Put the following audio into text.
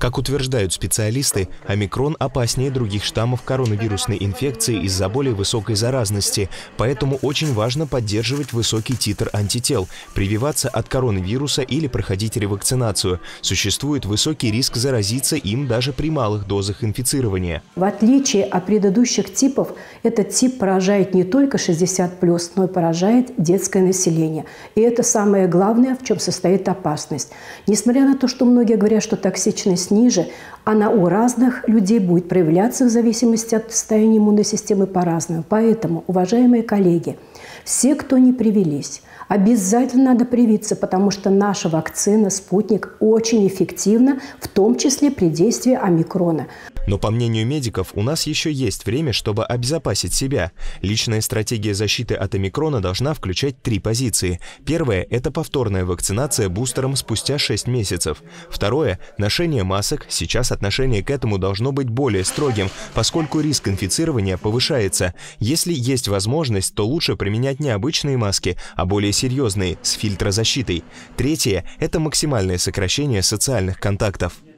Как утверждают специалисты, омикрон опаснее других штаммов коронавирусной инфекции из-за более высокой заразности, поэтому очень важно поддерживать высокий титр антител, прививаться от коронавируса или проходить ревакцинацию. Существует высокий риск заразиться им даже при малых дозах инфицирования. В отличие от предыдущих типов, этот тип поражает не только 60+, но и поражает детское население. И это самое главное, в чем состоит опасность. Несмотря на то, что многие говорят, что токсичность ниже, она у разных людей будет проявляться в зависимости от состояния иммунной системы по-разному. Поэтому, уважаемые коллеги, все, кто не привились, обязательно надо привиться, потому что наша вакцина «Спутник» очень эффективна, в том числе при действии омикрона. Но, по мнению медиков, у нас еще есть время, чтобы обезопасить себя. Личная стратегия защиты от омикрона должна включать 3 позиции. Первое – это повторная вакцинация бустером спустя 6 месяцев. Второе – ношение масок. Сейчас отношение к этому должно быть более строгим, поскольку риск инфицирования повышается. Если есть возможность, то лучше применять не обычные маски, а более серьезные, с фильтрозащитой. Третье – это максимальное сокращение социальных контактов.